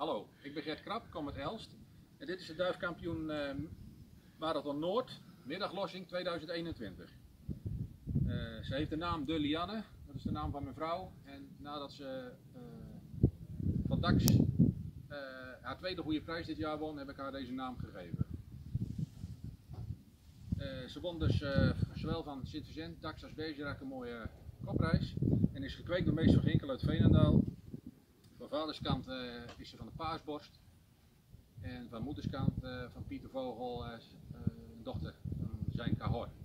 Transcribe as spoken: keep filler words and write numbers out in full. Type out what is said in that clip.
Hallo, ik ben Gert Krap, kom uit Elst. En dit is de duifkampioen uh, Marathon Noord, middaglossing tweeduizend eenentwintig. Uh, ze heeft de naam De Lianne, dat is de naam van mijn vrouw. En nadat ze uh, van D A X uh, haar tweede goede prijs dit jaar won, heb ik haar deze naam gegeven. Uh, ze won dus uh, zowel van Sint-Vicent, D A X als Bergerac een mooie kopprijs. En is gekweekt door meester Ginkel uit Veenendaal. Van vaderskant uh, is ze van de Paasborst. En van moederskant uh, van Pieter Vogel, uh, uh, dochter van zijn Cahor.